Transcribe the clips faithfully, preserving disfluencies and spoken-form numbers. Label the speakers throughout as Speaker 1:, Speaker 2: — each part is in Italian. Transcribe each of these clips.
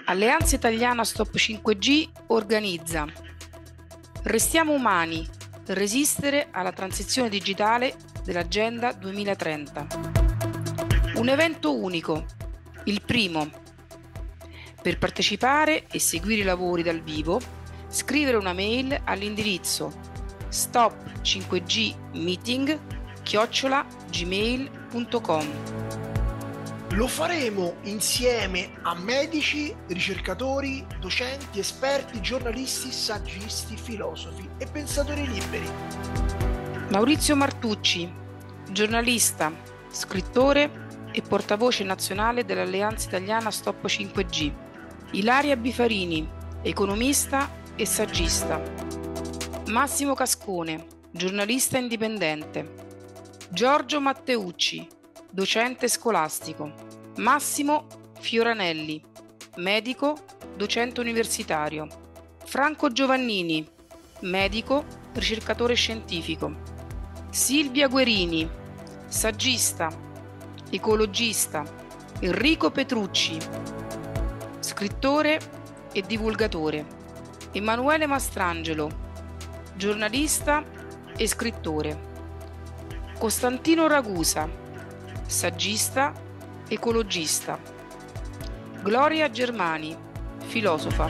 Speaker 1: Alleanza Italiana Stop cinque G organizza Restiamo umani, resistere alla transizione digitale dell'Agenda duemilatrenta. Un evento unico, il primo. Per partecipare e seguire i lavori dal vivo, scrivere una mail all'indirizzo stop cinque g meeting chiocciola gmail punto com.
Speaker 2: Lo faremo insieme a medici, ricercatori, docenti, esperti, giornalisti, saggisti, filosofi e pensatori liberi.
Speaker 1: Maurizio Martucci, giornalista, scrittore e portavoce nazionale dell'Alleanza Italiana Stop cinque G. Ilaria Bifarini, economista e saggista. Massimo Cascone, giornalista indipendente. Giorgio Matteucci, docente scolastico. Massimo Fioranelli, medico, docente universitario. Franco Giovannini, medico, ricercatore scientifico. Silvia Guerini, saggista, ecologista. Enrico Petrucci, scrittore e divulgatore. Emanuele Mastrangelo, giornalista e scrittore. Costantino Ragusa, saggista, ecologista. Gloria Germani, filosofa.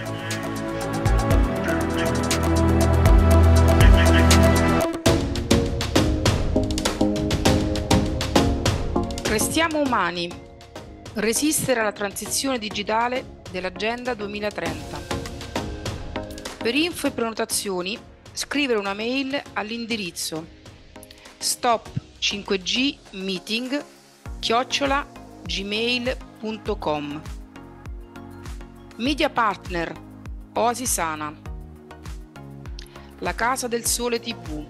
Speaker 1: Restiamo umani, resistere alla transizione digitale dell'Agenda duemilatrenta. Per info e prenotazioni, scrivere una mail all'indirizzo stop cinque g meeting chiocciola gmail punto com. Media partner Oasi Sana, La Casa del Sole tivù,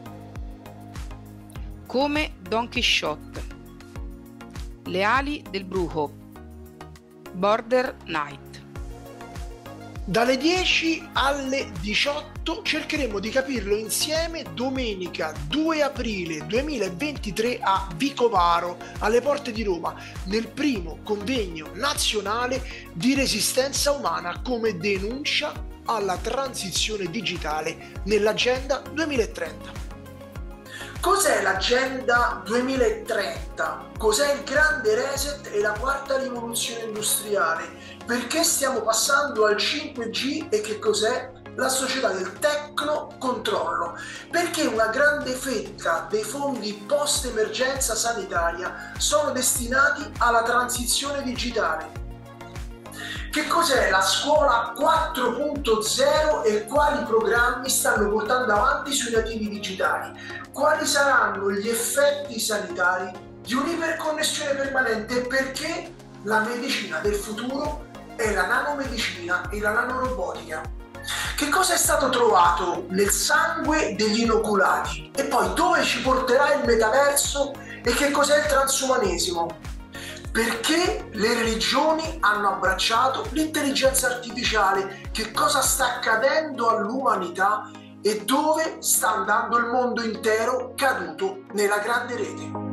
Speaker 1: Come Don Chisciotte, Le ali del bruco, Border Night.
Speaker 2: Dalle dieci alle diciotto cercheremo di capirlo insieme domenica due aprile duemilaventitré a Vicovaro, alle porte di Roma, nel primo convegno nazionale di resistenza umana come denuncia alla transizione digitale nell'Agenda duemilatrenta. Cos'è l'Agenda duemilatrenta? Cos'è il grande reset e la quarta rivoluzione industriale? Perché stiamo passando al cinque G e che cos'è la società del tecno-controllo? Perché una grande fetta dei fondi post-emergenza sanitaria sono destinati alla transizione digitale? Che cos'è la scuola quattro punto zero e quali programmi stanno portando avanti sui nativi digitali? Quali saranno gli effetti sanitari di un'iperconnessione permanente e perché la medicina del futuro è la nanomedicina e la nanorobotica? Che cosa è stato trovato nel sangue degli inoculati? E poi dove ci porterà il metaverso e che cos'è il transumanesimo? Perché le religioni hanno abbracciato l'intelligenza artificiale? Che cosa sta accadendo all'umanità e dove sta andando il mondo intero caduto nella grande rete?